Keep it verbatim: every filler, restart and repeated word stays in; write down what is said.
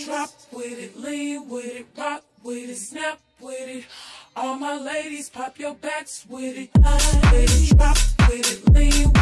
Drop with it, lean with it, rock with it, snap with it. All my ladies, pop your backs with it. With it, drop with it, lean